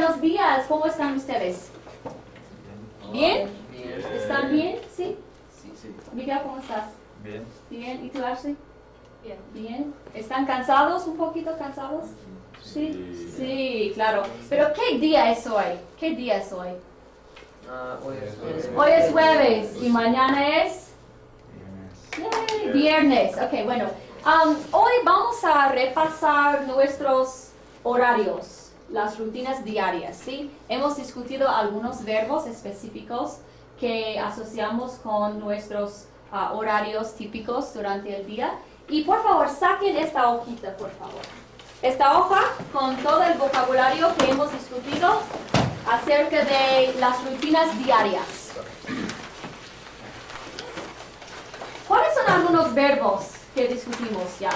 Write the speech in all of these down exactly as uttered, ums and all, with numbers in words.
buenos días. ¿Cómo están ustedes? ¿Bien? Bien. ¿Están bien? ¿Sí? Sí, sí. Miguel, ¿cómo estás? Bien. Bien. ¿Y tú, Ashley? Bien. Bien. ¿Están cansados? ¿Un poquito cansados? Sí. Sí, claro. Pero ¿qué día es hoy? ¿Qué día es hoy? Uh, hoy es jueves. Hoy es jueves y mañana es Yay, viernes. Ok, bueno. Um, hoy vamos a repasar nuestros horarios, las rutinas diarias, ¿sí? Hemos discutido algunos verbos específicos que asociamos con nuestros uh, horarios típicos durante el día. Y por favor, saquen esta hojita, por favor. Esta hoja con todo el vocabulario que hemos discutido acerca de las rutinas diarias. ¿Cuáles son algunos verbos que discutimos ya?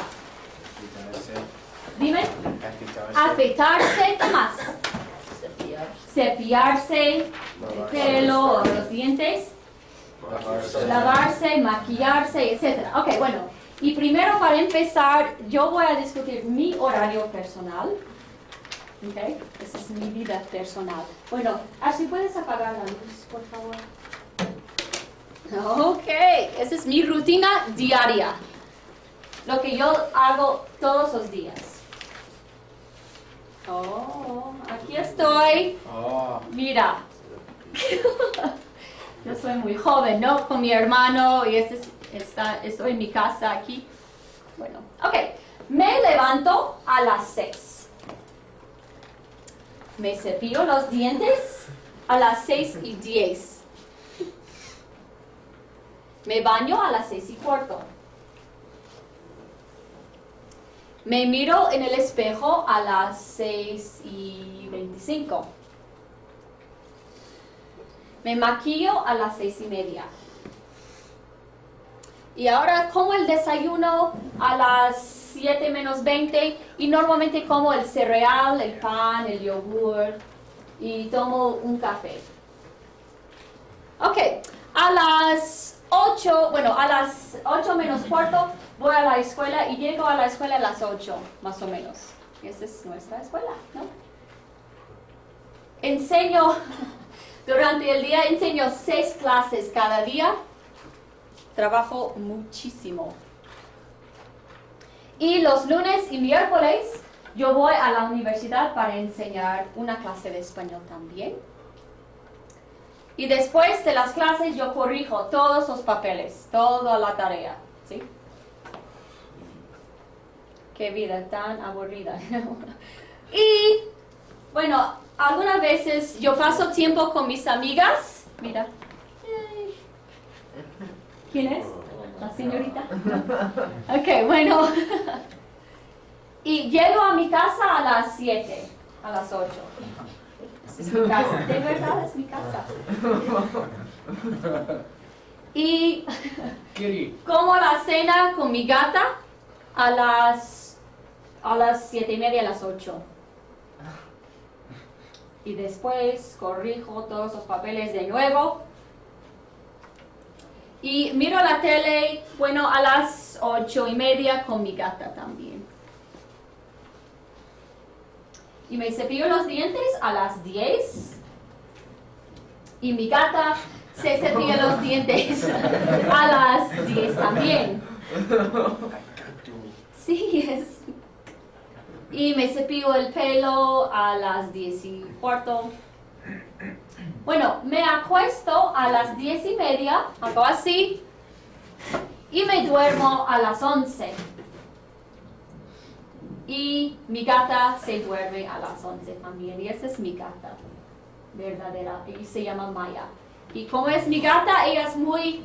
Dime. Afeitarse, ¿qué más? Cepillarse. Cepillarse el pelo o los dientes. Lavarse. Lavarse, maquillarse, etcétera. Ok, bueno. Y primero, para empezar, yo voy a discutir mi horario personal. Ok, esa es mi vida personal. Bueno, Ashley, ¿puedes apagar la luz, por favor? Ok, esa es mi rutina diaria. Lo que yo hago todos los días. Oh, aquí estoy. Oh. Mira. Yo soy muy joven, ¿no? Con mi hermano y este es, está, estoy en mi casa aquí. Bueno, ok. Me levanto a las seis. Me cepillo los dientes a las seis y diez. Me baño a las seis y cuarto. Me miro en el espejo a las seis y veinticinco. Me maquillo a las seis y media. Y ahora como el desayuno a las siete menos veinte y normalmente como el cereal, el pan, el yogur y tomo un café. Ok, a las ocho, bueno, a las ocho menos cuarto voy a la escuela y llego a la escuela a las ocho, más o menos. Esa es nuestra escuela, ¿no? Enseño, durante el día enseño seis clases cada día. Trabajo muchísimo. Y los lunes y miércoles yo voy a la universidad para enseñar una clase de español también. Y después de las clases yo corrijo todos los papeles, toda la tarea, ¿sí? Qué vida tan aburrida. Y, bueno, algunas veces yo paso tiempo con mis amigas. Mira. ¿Quién es? ¿La señorita? Ok, bueno. Y llego a mi casa a las siete, a las ocho. Es mi casa, de verdad es mi casa. Y como la cena con mi gata a las a las siete y media, a las ocho. Y después corrijo todos los papeles de nuevo. Y miro la tele, bueno, a las ocho y media con mi gata también. Y me cepillo los dientes a las diez. Y mi gata se cepilla los dientes a las diez también. Sí, es. Y me cepillo el pelo a las diez y cuarto. Bueno, me acuesto a las diez y media, hago así, y me duermo a las once. Y mi gata se duerme a las once también, y esa es mi gata verdadera, y se llama Maya. Y como es mi gata, ella es muy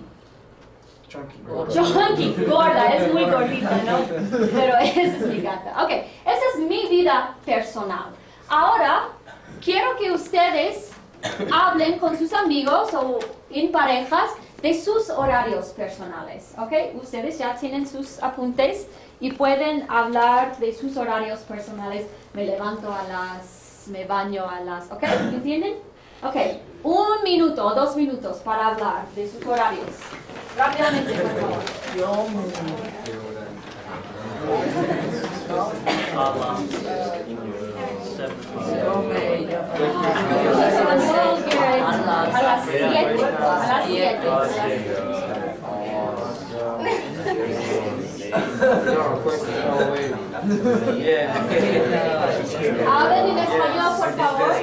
chunky, gorda, es muy gordita, ¿no? Pero esa es mi gata. Ok, esa es mi vida personal. Ahora, quiero que ustedes hablen con sus amigos o en parejas de sus horarios personales, ¿ok? Ustedes ya tienen sus apuntes y pueden hablar de sus horarios personales. Me levanto a las, me baño a las, ¿ok? ¿Entienden? Ok, un minuto o dos minutos para hablar de sus horarios. Rápidamente, por favor. Yo Um, me... siete. A las siete. Hablen en español, por favor.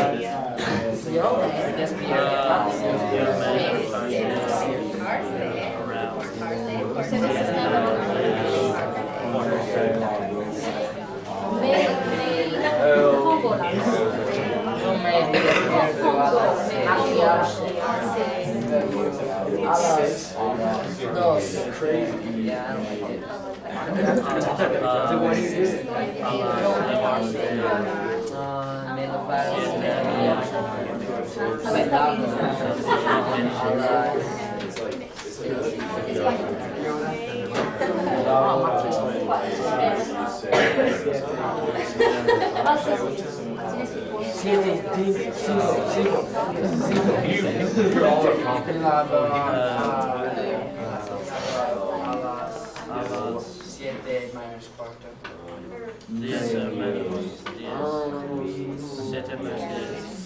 Me, me pongo la Siete, cinco, cinco, siete menos cuatro. diez menos diez. siete menos diez.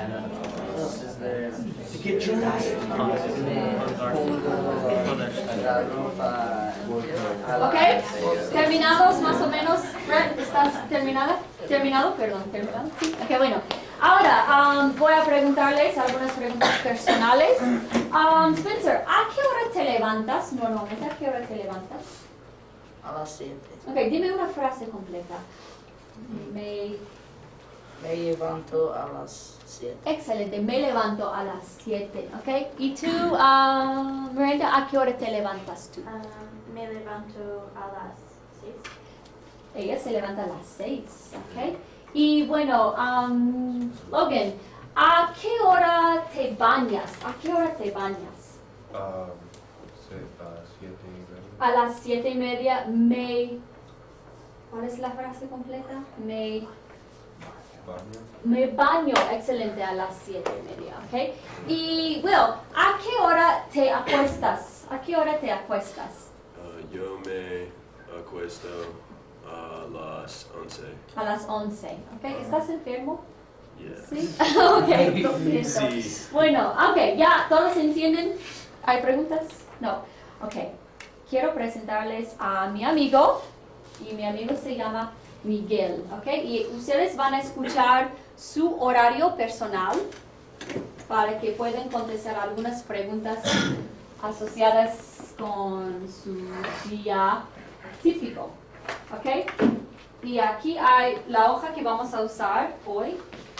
Ok, terminados más o menos. Brett, ¿estás terminada? Terminado, perdón, terminado. Sí, ok, bueno. Ahora um, voy a preguntarles algunas preguntas personales. Um, Spencer, ¿a qué hora te levantas normalmente? ¿A qué hora te levantas? A las siete. Ok, dime una frase completa. Me... Me levanto a las siete. Excelente, me levanto a las siete, ¿ok? ¿Y tú, uh, Miranda, a qué hora te levantas tú? Um, me levanto a las seis. Ella se levanta a las seis, ¿ok? Y bueno, um, Logan, ¿a qué hora te bañas? ¿A qué hora te bañas? Um, sí, uh, siete y media. A las siete y media me... ¿Cuál es la frase completa? Me... Baño. Me baño, excelente, a las siete y media, ¿ok? Y, Will, ¿a qué hora te acuestas? ¿A qué hora te acuestas? Uh, yo me acuesto a las once. A las once, ¿ok? ¿Estás enfermo? Yeah. ¿Sí? Ok, lo siento. Sí. Bueno, ok, ¿ya todos entienden? ¿Hay preguntas? No. Ok, quiero presentarles a mi amigo, y mi amigo se llama Miguel, ¿ok? Y ustedes van a escuchar su horario personal para que puedan contestar algunas preguntas asociadas con su día típico, ¿ok? Y aquí hay la hoja que vamos a usar hoy.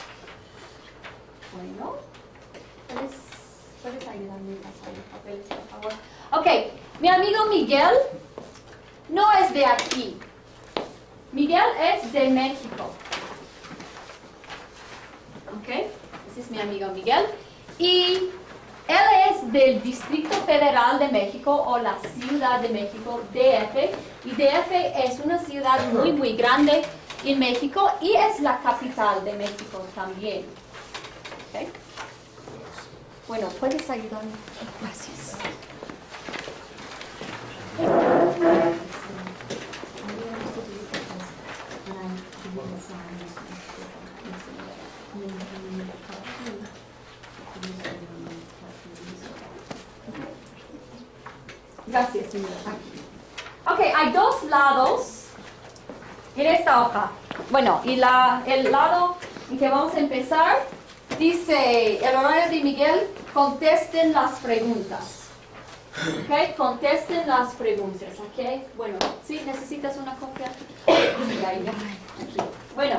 Bueno, ¿puedes, puedes ayudarme a pasar los papeles, por favor? Ok, mi amigo Miguel no es de aquí. Miguel es de México. Ok, ese es mi amigo Miguel. Y él es del Distrito Federal de México o la Ciudad de México, D F. Y D F es una ciudad muy, muy grande en México y es la capital de México también. Ok. Bueno, ¿puedes ayudarme? Gracias. Gracias, señora. Ok, hay dos lados en esta hoja. Bueno, y la, el lado en que vamos a empezar dice el horario de Miguel, contesten las preguntas. Ok, contesten las preguntas. Ok, bueno, ¿sí? ¿Necesitas una copia? Ya, ya. Bueno,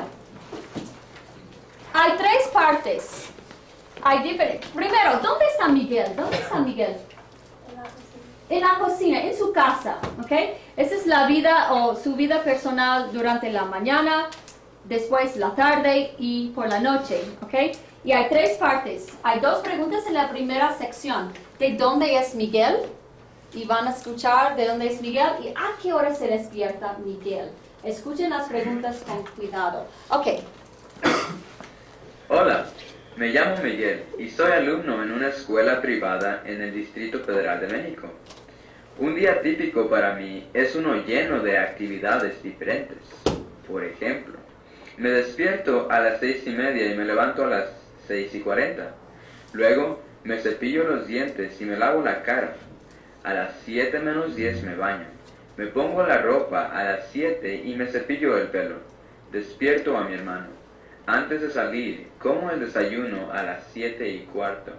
hay tres partes. Hay diferentes. Primero, ¿dónde está Miguel? ¿Dónde está Miguel? En la cocina, en su casa, ¿ok? Esa es la vida o su vida personal durante la mañana, después la tarde y por la noche, ¿ok? Y hay tres partes. Hay dos preguntas en la primera sección. ¿De dónde es Miguel? Y van a escuchar de dónde es Miguel y a qué hora se despierta Miguel. Escuchen las preguntas con cuidado. Ok. Hola, me llamo Miguel y soy alumno en una escuela privada en el Distrito Federal de México. Un día típico para mí es uno lleno de actividades diferentes. Por ejemplo, me despierto a las seis y media y me levanto a las seis y cuarenta. Luego me cepillo los dientes y me lavo la cara. A las siete menos diez me baño. Me pongo la ropa a las siete y me cepillo el pelo. Despierto a mi hermano. Antes de salir, como el desayuno a las siete y cuarto.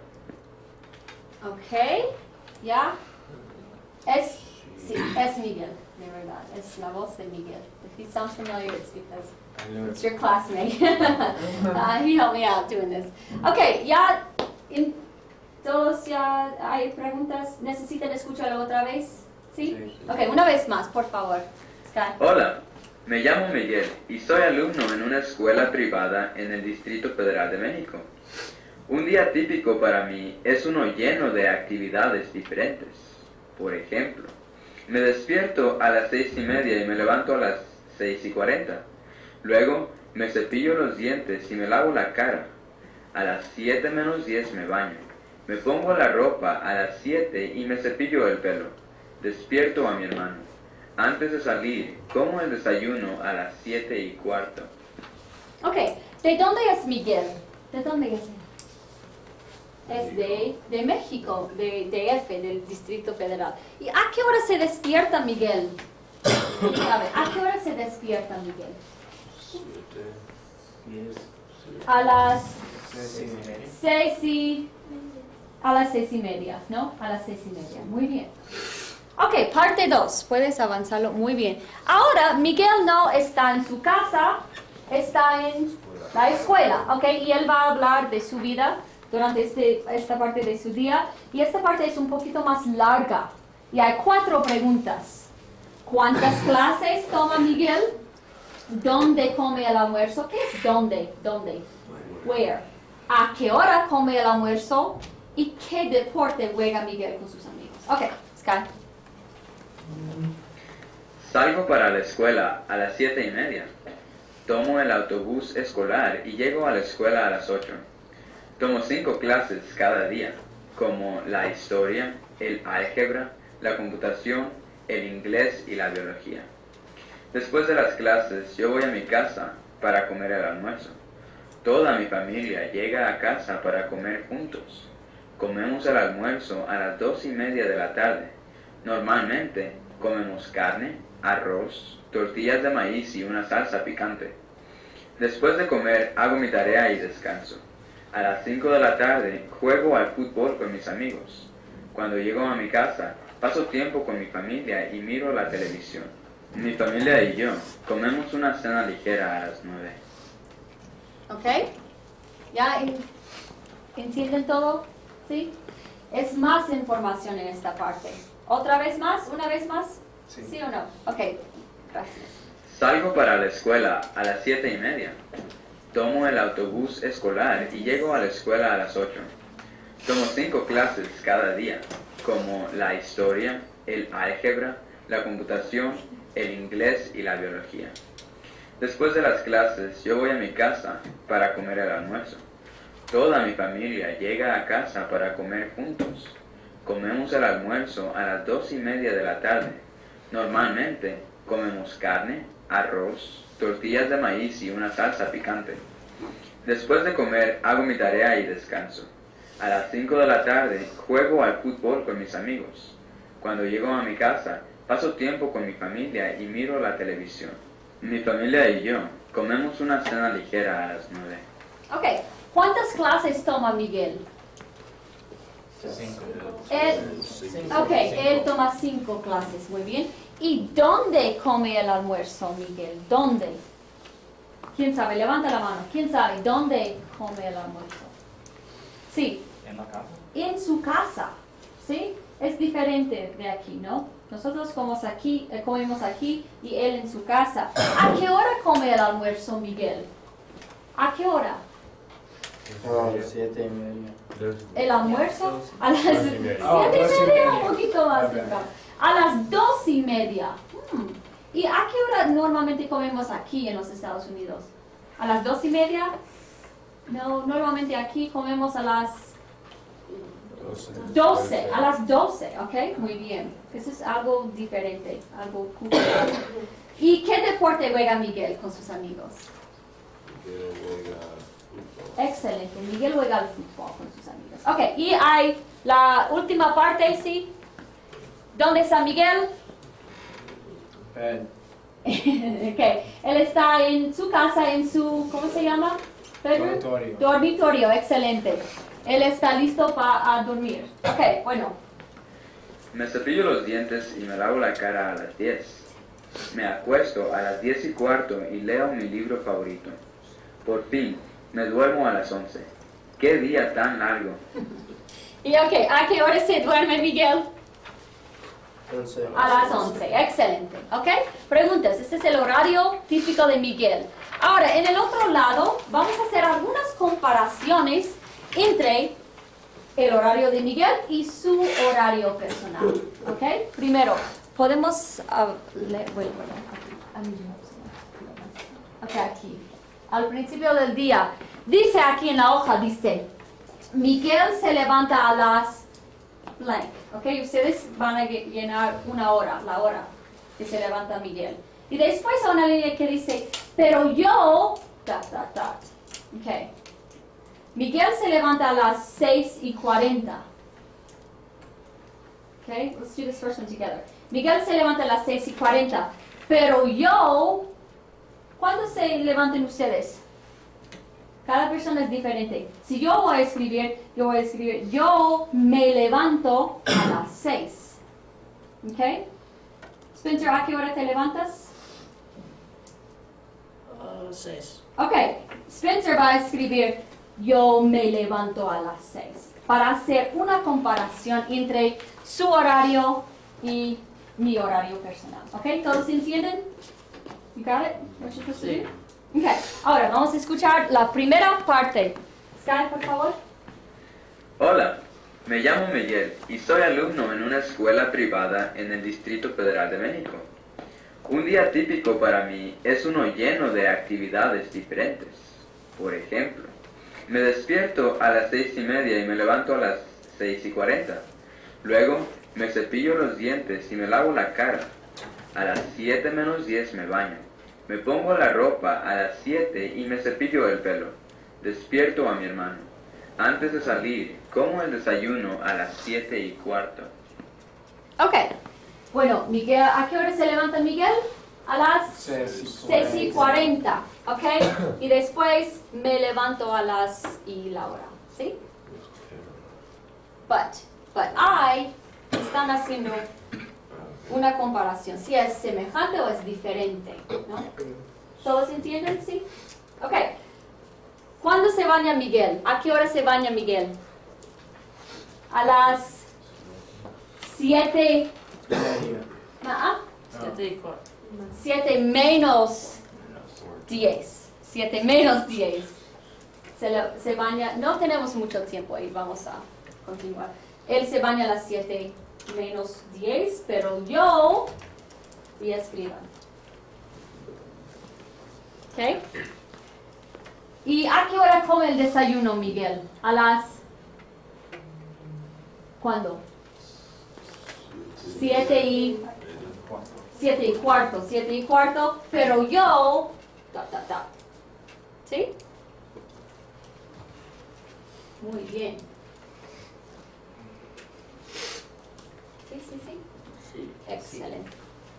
Ok, ¿ya? Es, sí, es Miguel, de verdad. Es la voz de Miguel. If he sounds familiar, it's because it's your classmate. uh, he helped me out doing this. Ok, ya, in, todos ya hay preguntas. ¿Necesitan escucharlo otra vez? ¿Sí? Ok, una vez más, por favor. Sky. Hola, me llamo Miguel y soy alumno en una escuela privada en el Distrito Federal de México. Un día típico para mí es uno lleno de actividades diferentes. Por ejemplo, me despierto a las seis y media y me levanto a las seis y cuarenta. Luego me cepillo los dientes y me lavo la cara. A las siete menos diez me baño. Me pongo la ropa a las siete y me cepillo el pelo. Despierto a mi hermano. Antes de salir, como el desayuno a las siete y cuarto. Ok, ¿de dónde es Miguel? ¿De dónde es él? Es de, de México, de D F, del Distrito Federal. ¿Y a qué hora se despierta Miguel? A ver, ¿a qué hora se despierta Miguel? A las seis y... A las seis y media, ¿no? A las seis y media, muy bien. Ok, parte dos, puedes avanzarlo muy bien. Ahora, Miguel no está en su casa, está en la escuela, ¿ok? Y él va a hablar de su vida durante este, esta parte de su día. Y esta parte es un poquito más larga. Y hay cuatro preguntas. ¿Cuántas clases toma Miguel? ¿Dónde come el almuerzo? ¿Qué es dónde? ¿Dónde? Where? ¿A qué hora come el almuerzo? ¿Y qué deporte juega Miguel con sus amigos? Ok, Sky. Salgo para la escuela a las siete y media. Tomo el autobús escolar y llego a la escuela a las ocho. Tomo cinco clases cada día, como la historia, el álgebra, la computación, el inglés y la biología. Después de las clases, yo voy a mi casa para comer el almuerzo. Toda mi familia llega a casa para comer juntos. Comemos el almuerzo a las dos y media de la tarde. Normalmente comemos carne, arroz, tortillas de maíz y una salsa picante. Después de comer hago mi tarea y descanso. A las cinco de la tarde juego al fútbol con mis amigos. Cuando llego a mi casa paso tiempo con mi familia y miro la televisión. Mi familia y yo comemos una cena ligera a las nueve. ¿Ok? ¿Ya en- entienden todo? ¿Sí? Es más información en esta parte. ¿Otra vez más? ¿Una vez más? Sí. ¿Sí o no? Ok, gracias. Salgo para la escuela a las siete y media. Tomo el autobús escolar y llego a la escuela a las ocho. Tomo cinco clases cada día, como la historia, el álgebra, la computación, el inglés y la biología. Después de las clases, yo voy a mi casa para comer el almuerzo. Toda mi familia llega a casa para comer juntos. Comemos el almuerzo a las dos y media de la tarde. Normalmente comemos carne, arroz, tortillas de maíz y una salsa picante. Después de comer hago mi tarea y descanso. A las cinco de la tarde juego al fútbol con mis amigos. Cuando llego a mi casa paso tiempo con mi familia y miro la televisión. Mi familia y yo comemos una cena ligera a las nueve. Ok, ¿cuántas clases toma Miguel? Él, ok, él toma cinco clases, muy bien. ¿Y dónde come el almuerzo, Miguel? ¿Dónde? ¿Quién sabe? Levanta la mano. ¿Quién sabe dónde come el almuerzo? Sí. ¿En la casa? En su casa, ¿sí? Es diferente de aquí, ¿no? Nosotros comemos aquí, eh, comemos aquí y él en su casa. ¿A qué hora come el almuerzo, Miguel? ¿A qué hora? A las siete y media. El almuerzo a las siete y media, Oh, dos y media. un poquito más temprano. A las dos y media. Hmm. ¿Y a qué hora normalmente comemos aquí en los Estados Unidos? ¿A las dos y media? No, normalmente aquí comemos a las doce, a las doce, ¿ok? Muy bien. Eso es algo diferente, algo cultural. ¿Y qué deporte juega Miguel con sus amigos? Que juega fútbol. Excelente. Miguel juega al fútbol con sus amigos. Ok, y hay la última parte, ¿sí? ¿Dónde está Miguel? Bed. Ok, él está en su casa, en su, ¿cómo se llama? Bedroom? Dormitorio. Dormitorio, excelente. Él está listo para dormir. Ok, bueno. Me cepillo los dientes y me lavo la cara a las diez. Me acuesto a las diez y cuarto y leo mi libro favorito. Por fin, me duermo a las once. ¡Qué día tan largo! Y ok, ¿a qué hora se duerme Miguel? Once. A las once, excelente, ¿ok? Preguntas, este es el horario típico de Miguel. Ahora, en el otro lado, vamos a hacer algunas comparaciones entre el horario de Miguel y su horario personal, ¿ok? Primero, podemos... Uh, le, bueno, bueno, aquí, a mí no, ok, aquí. Al principio del día, dice aquí en la hoja, dice, Miguel se levanta a las blank, ¿ok? Ustedes van a llenar una hora, la hora que se levanta Miguel. Y después hay una línea que dice, pero yo, dot, dot, dot, ¿ok? Miguel se levanta a las seis y cuarenta. Okay, let's do this first one together. Miguel se levanta a las seis y cuarenta. Pero yo, ¿cuándo se levantan ustedes? Cada persona es diferente. Si yo voy a escribir, yo voy a escribir, yo me levanto a las seis. ¿Ok? Spencer, ¿a qué hora te levantas? Uh, seis. Ok, Spencer va a escribir, yo me levanto a las seis. Para hacer una comparación entre su horario y mi horario personal. ¿Ok? ¿Todos entienden? You got it? What you're supposed to do? Ok, ahora vamos a escuchar la primera parte. Sky, por favor. Hola, me llamo Miguel y soy alumno en una escuela privada en el Distrito Federal de México. Un día típico para mí es uno lleno de actividades diferentes. Por ejemplo, me despierto a las seis y media y me levanto a las seis y cuarenta. Luego me cepillo los dientes y me lavo la cara. A las siete menos diez me baño. Me pongo la ropa a las siete y me cepillo el pelo. Despierto a mi hermano. Antes de salir, como el desayuno a las siete y cuarto. Ok. Bueno, Miguel, ¿a qué hora se levanta Miguel? A las seis y cuarenta. Ok. Y después me levanto a las y la hora. ¿Sí? But, but I, están haciendo una comparación, si es semejante o es diferente, ¿no? ¿Todos entienden? ¿Sí? Ok. ¿Cuándo se baña Miguel? ¿A qué hora se baña Miguel? A las siete. ¿Ah? Siete y cuarto. Siete menos diez. Siete menos diez. Se, le- se baña, no tenemos mucho tiempo ahí, vamos a continuar. Él se baña a las siete menos diez, pero yo, y escriban. ¿Ok? ¿Y a qué hora come el desayuno, Miguel? A las... ¿Cuándo? Siete y... Siete y cuarto, siete y cuarto, pero yo... Ta, ta, ta. ¿Sí? Muy bien. Sí, sí, sí. Sí. Excelente.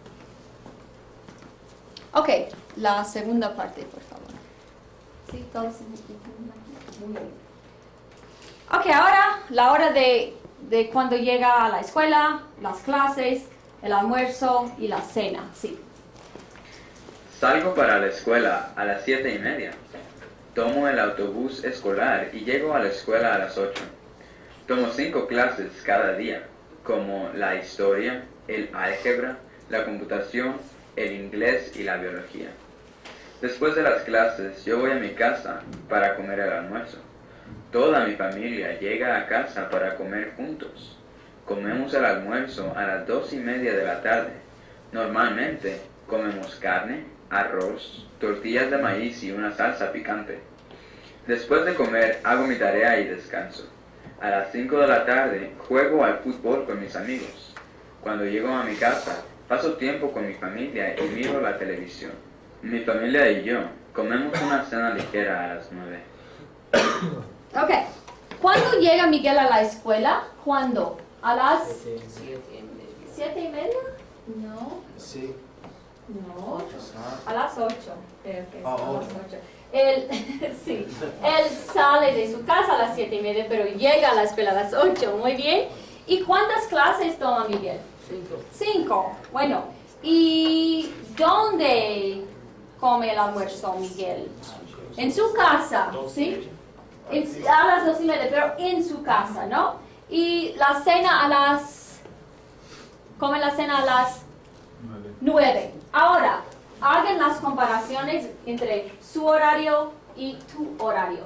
Ok, la segunda parte, por favor. Sí, todos entienden. Muy bien. Ok, ahora la hora de, de cuando llega a la escuela, las clases, el almuerzo y la cena, sí. Salgo para la escuela a las siete y media. Tomo el autobús escolar y llego a la escuela a las ocho. Tomo cinco clases cada día, como la historia, el álgebra, la computación, el inglés y la biología. Después de las clases, yo voy a mi casa para comer el almuerzo. Toda mi familia llega a casa para comer juntos. Comemos el almuerzo a las dos y media de la tarde. Normalmente comemos carne, arroz, tortillas de maíz y una salsa picante. Después de comer, hago mi tarea y descanso. A las cinco de la tarde, juego al fútbol con mis amigos. Cuando llego a mi casa, paso tiempo con mi familia y miro la televisión. Mi familia y yo comemos una cena ligera a las nueve. Ok. ¿Cuándo llega Miguel a la escuela? ¿Cuándo? ¿A las Siete. Siete y media. siete y media? No. Sí. No. A las ocho. Perfecto. Ah, a las ocho. ocho. Él, sí, él sale de su casa a las siete y media, pero llega a la escuela a las ocho. Muy bien. ¿Y cuántas clases toma Miguel? Cinco. Cinco. Bueno. ¿Y dónde come el almuerzo Miguel? En su casa, ¿sí? En- a las dos y media, pero en su casa, ¿no? Y la cena a las... come la cena a las nueve. Ahora, hagan las comparaciones entre su horario y tu horario.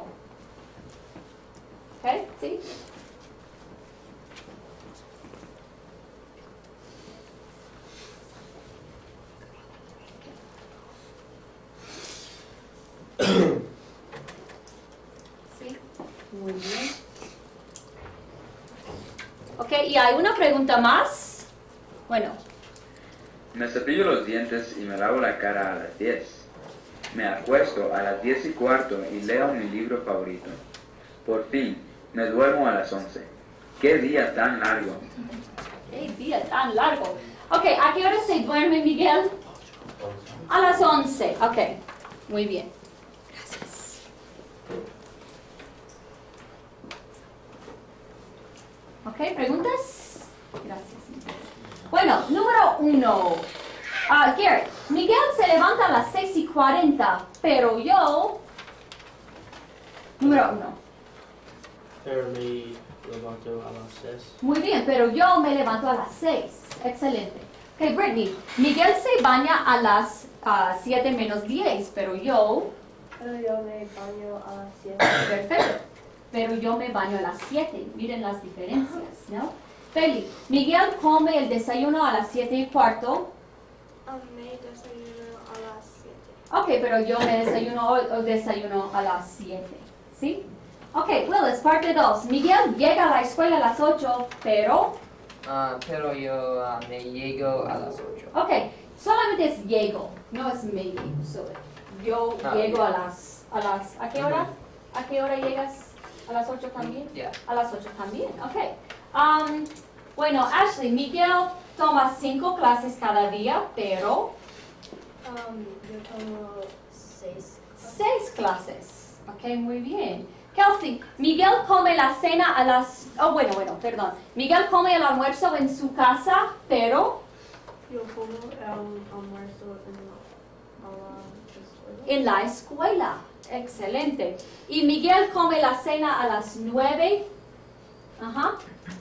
¿Ok? ¿Sí? Sí, muy bien. Ok, y hay una pregunta más. Bueno, Me cepillo los dientes y me lavo la cara a las diez. Me acuesto a las diez y cuarto y leo mi libro favorito. Por fin, me duermo a las once. ¡Qué día tan largo! qué día tan largo. Ok, ¿a qué hora se duerme Miguel? A las once. Ok, muy bien. Gracias. Ok, ¿preguntas? Gracias. Bueno, número uno. Ah, Garrett, Miguel se levanta a las seis y cuarenta, pero yo... Número uno. Pero me levanto a las seis. Muy bien, pero yo me levanto a las seis. Excelente. Ok, Brittany, Miguel se baña a las ah, siete menos diez, pero yo... Pero yo me baño a las siete. Perfecto. Pero yo me baño a las siete. Miren las diferencias, ¿no? Feli, Miguel come el desayuno a las siete y cuarto. Um, me desayuno a las siete. Ok, pero yo me desayuno o, o desayuno a las siete. ¿Sí? Ok, Willis, parte dos. Miguel llega a la escuela a las ocho, pero... Ah, pero yo ah, me llego a las ocho. Ok, solamente es llego, no es maybe. So, yo Ah, llego bien. a las, a las... ¿A qué hora? ¿A qué hora llegas? ¿A las ocho también? Ya. A las ocho también, ok. Um, bueno, Ashley, Miguel toma cinco clases cada día, pero Um, yo tomo seis. seis clases. Ok, muy bien. Kelsey, Miguel come la cena a las... Oh, bueno, bueno, perdón. Miguel come el almuerzo en su casa, pero Yo como el almuerzo en la, a la escuela. en la escuela. Excelente. Y Miguel come la cena a las nueve. Ajá.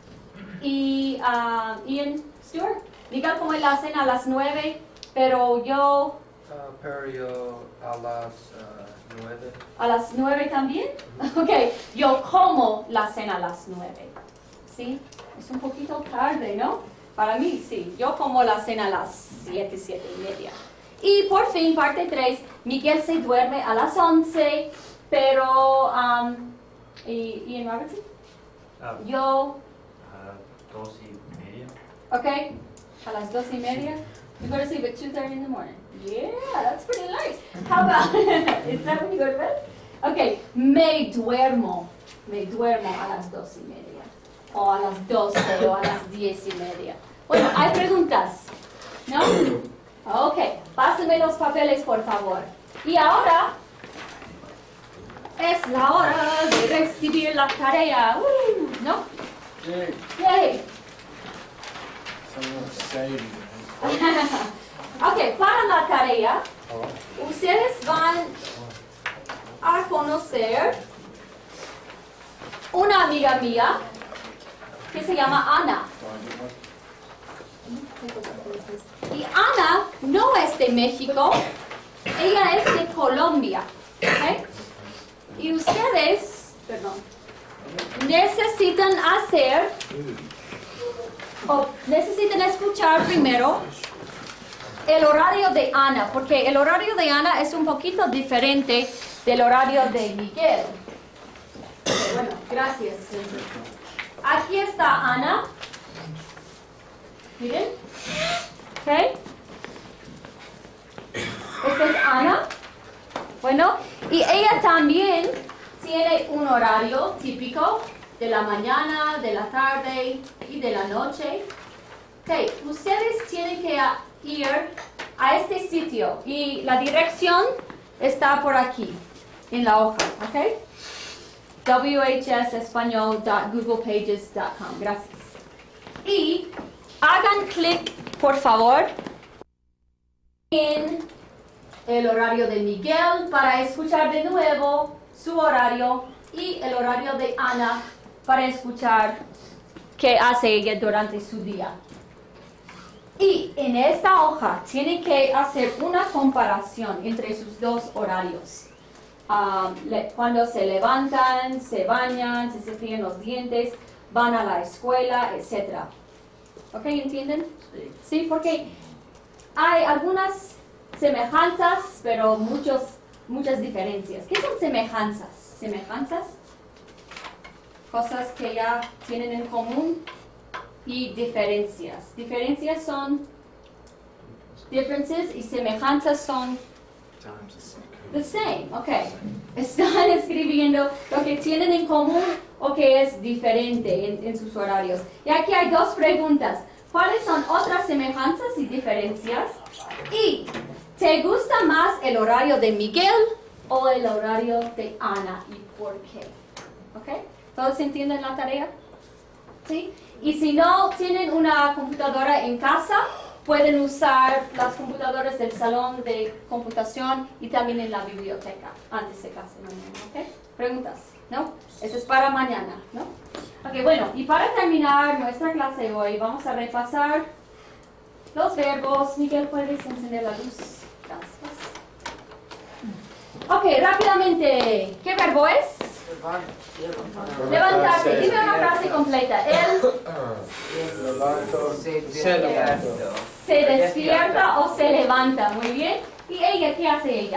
Y ah, Ian Stewart, Miguel come la cena a las nueve, pero yo Ah, pero yo a las ah, nueve. a las nueve también. Ok, yo como la cena a las nueve. ¿Sí? Es un poquito tarde, ¿no? Para mí, sí. Yo como la cena a las siete, siete y media. Y por fin, parte tres, Miguel se duerme a las once, pero... Um, ¿y Ian Robertson? Ah, Yo... ah, dos y media. Okay, a las dos y media. You go to sleep at two thirty in the morning. Yeah, that's pretty late. How about, is that when you go to bed? Okay, me duermo. Me duermo a las dos y media. O a las doce o a las diez y media. Bueno, ¿hay preguntas? ¿No? Ok, pásenme los papeles, por favor. Y ahora es la hora de recibir la tarea. Uh, ¿No? Yay. Ok, para la tarea, ustedes van a conocer una amiga mía que se llama Ana. Y Ana no es de México, ella es de Colombia. ¿Ok? Y ustedes, perdón, necesitan hacer, o necesitan escuchar primero el horario de Ana, porque el horario de Ana es un poquito diferente del horario de Miguel. Ok, bueno, gracias. Aquí está Ana. Miren. ¿Ok? Esta es Ana. Bueno, y ella también tiene un un horario típico de la mañana, de la tarde y de la noche. Okay, ustedes tienen que ir a este sitio y la dirección está por aquí en la hoja, ¿ok? w h s español punto google pages punto com. Gracias. Y hagan clic, por favor, en el horario de Miguel para escuchar de nuevo su horario y el horario de Ana para escuchar qué hace ella durante su día. Y en esta hoja tienen que hacer una comparación entre sus dos horarios. Um, le, cuando se levantan, se bañan, se cepillan los dientes, van a la escuela, etcétera. ¿Ok? ¿Entienden? Sí. Sí, porque hay algunas semejanzas, pero muchos, muchas diferencias. ¿Qué son semejanzas? ¿Semejanzas? Cosas que ya tienen en común. Y diferencias. Diferencias son differences y semejanzas son the same. Ok. Están escribiendo lo que tienen en común o que es diferente en, en sus horarios. Y aquí hay dos preguntas. ¿Cuáles son otras semejanzas y diferencias? Y ¿te gusta más el horario de Miguel o el horario de Ana? ¿Y por qué? ¿Ok? ¿Todos entienden la tarea? ¿Sí? Y si no tienen una computadora en casa, pueden usar las computadoras del salón de computación y también en la biblioteca antes de clase mañana, ¿ok? ¿Preguntas? ¿No? Eso es para mañana, ¿no? Ok, bueno, y para terminar nuestra clase hoy, vamos a repasar los verbos. Miguel, ¿puedes encender la luz? Gracias. Ok, rápidamente, ¿qué verbo es? Levantarse. Dime una frase completa. Él Se levantó. se despierta o se levanta. Muy bien. ¿Y ella qué hace ella?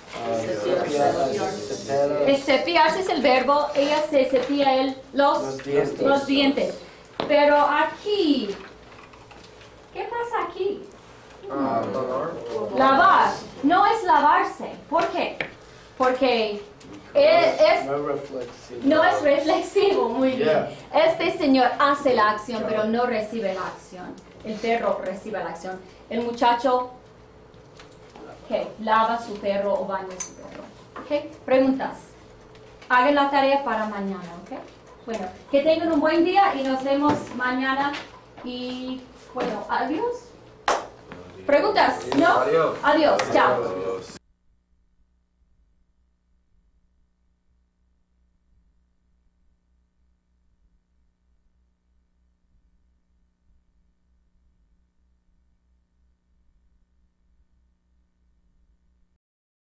El cepillarse es el verbo. Ella se cepilla el, los, Los dientes. los dientes. Pero aquí, ¿qué pasa aquí? Ah, dolor. Lavar. No es lavarse. ¿Por qué? Porque es, es No reflexivo. No es reflexivo, muy bien. Yeah. Este señor hace la acción, pero no recibe la acción. El perro recibe la acción. El muchacho, ¿qué? Lava su perro o baña su perro. ¿Ok? Preguntas. Hagan la tarea para mañana, ¿ok? Bueno, que tengan un buen día y nos vemos mañana. Y, bueno, adiós. ¿Preguntas? ¿No? Adiós. Adiós, chao.